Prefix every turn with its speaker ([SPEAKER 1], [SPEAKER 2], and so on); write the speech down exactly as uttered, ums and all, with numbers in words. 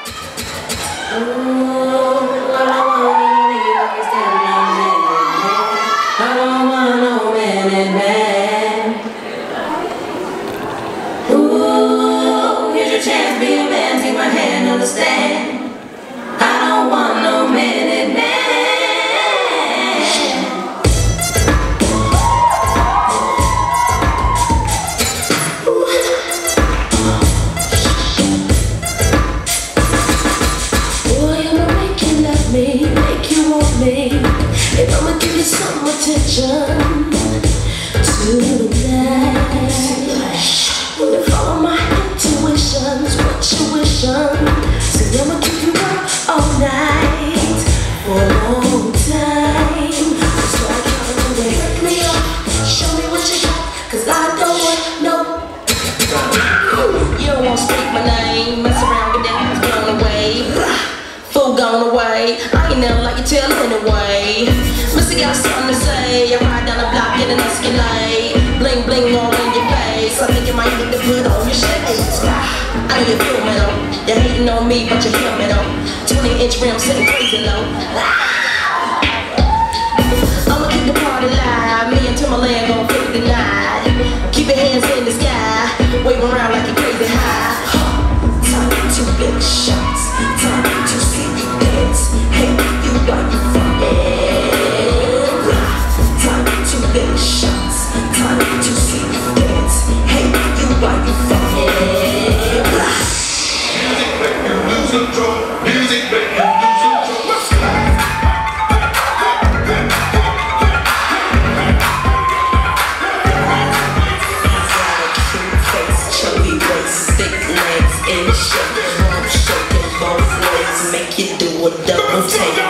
[SPEAKER 1] Understand? I don't want no minute man. Boy, I'ma make you love me, make you want me, and I'ma give you some attention tonight. Follow my intuitions, what you wishing. See, I'ma keep you up all night for a long time. So I can't away. Wake me up, show me what you got, cause I don't want no. You don't wanna speak my name, mess around with that ass blown away. Fool gone away, I ain't never like you tell anyway. Missy got something to say, I ride down the block in an Escalade. Bling bling all in your face, I think you might need to put on your shades. I know you feel me though, you're hating on me but you hear me though. Twenty inch rim sitting crazy low. I'ma keep the party live, me and Timberland gon' flip the night. Keep your hands in the sky, wave around like you're crazy high. Time to big shots, time to see you dance. Hey, you got you fucking. Time to big shots, time to see you dance. Hey, you got you fucking.
[SPEAKER 2] Music make you lose control. Music make you lose control. Let's go.
[SPEAKER 1] Cute face, chubby waist, thick legs in shape, rump shaking both legs, make you do a double take.